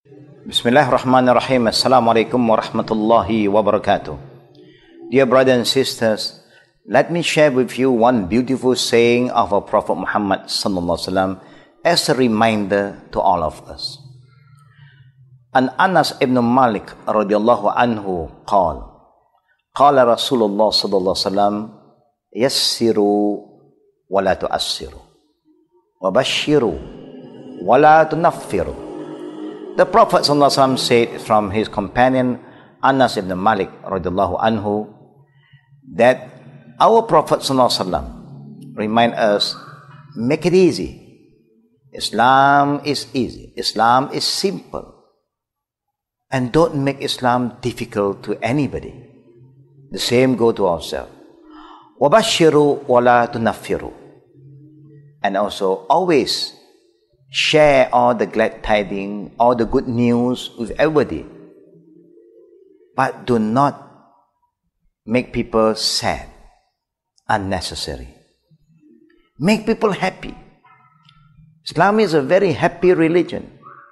Bismillahirrahmanirrahim. Assalamualaikum warahmatullahi wabarakatuh. Dear brothers and sisters, let me share with you one beautiful saying of our Prophet Muhammad sallallahu alaihi wasallam as a reminder to all of us. An Anas ibn Malik radhiyallahu anhu qala Rasulullah sallallahu alaihi wasallam yassiru wa la tu'assiru wa bashiru wa la tunaffiru. The Prophet ﷺ said from his companion Anas ibn Malik radhiyallahu anhu that our Prophet ﷺ remind us, make it easy. Islam is easy. Islam is simple. And don't make Islam difficult to anybody. The same go to ourselves. وَبَشِّرُوا وَلَا تُنَفِّرُوا. And also always share all the glad tidings, all the good news with everybody. But do not make people sad, unnecessary. Make people happy. Islam is a very happy religion.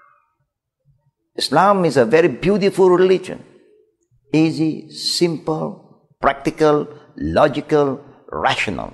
Islam is a very beautiful religion. Easy, simple, practical, logical, rational.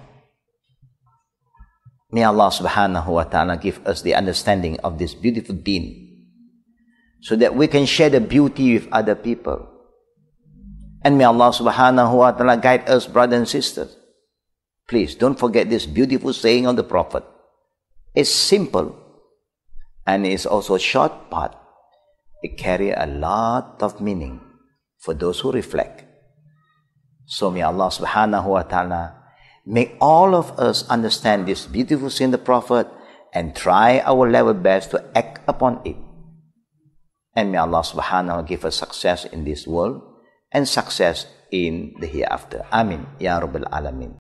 May Allah subhanahu wa ta'ala give us the understanding of this beautiful deen so that we can share the beauty with other people. And may Allah subhanahu wa ta'ala guide us, brothers and sisters. Please don't forget this beautiful saying of the Prophet. It's simple and it's also short, but it carries a lot of meaning for those who reflect. So may Allah subhanahu wa ta'ala make all of us understand this beautiful saying of the Prophet and try our level best to act upon it. And may Allah subhanahu wa ta'ala give us success in this world and success in the hereafter. Amin. Ya Rabbil Alameen.